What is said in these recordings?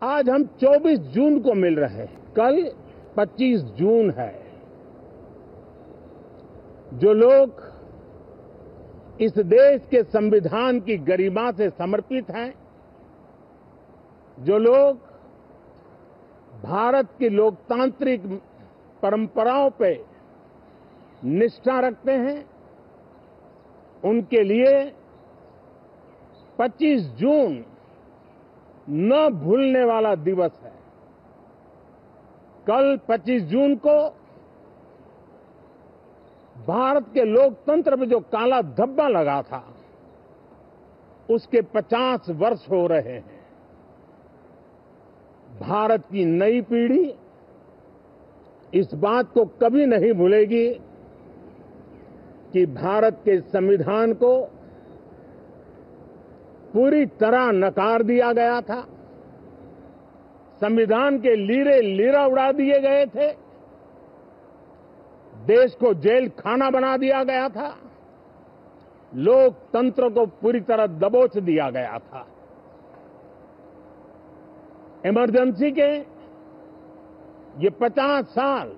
आज हम 24 जून को मिल रहे हैं, कल 25 जून है। जो लोग इस देश के संविधान की गरिमा से समर्पित हैं, जो लोग भारत की लोकतांत्रिक परंपराओं पे निष्ठा रखते हैं, उनके लिए 25 जून न भूलने वाला दिवस है। कल 25 जून को भारत के लोकतंत्र में जो काला धब्बा लगा था, उसके 50 वर्ष हो रहे हैं। भारत की नई पीढ़ी इस बात को कभी नहीं भूलेगी कि भारत के संविधान को पूरी तरह नकार दिया गया था, संविधान के लीरे लीरा उड़ा दिए गए थे, देश को जेल खाना बना दिया गया था, लोकतंत्र को पूरी तरह दबोच दिया गया था। इमरजेंसी के ये 50 साल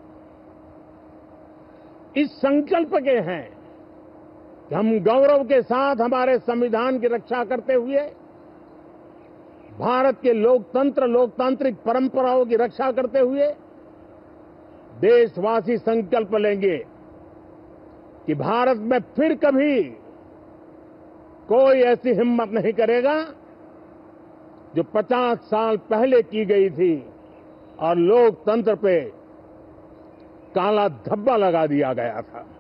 इस संकल्प के हैं कि हम गौरव के साथ हमारे संविधान की रक्षा करते हुए, भारत के लोकतांत्रिक परंपराओं की रक्षा करते हुए देशवासी संकल्प लेंगे कि भारत में फिर कभी कोई ऐसी हिम्मत नहीं करेगा जो 50 साल पहले की गई थी और लोकतंत्र पे काला धब्बा लगा दिया गया था।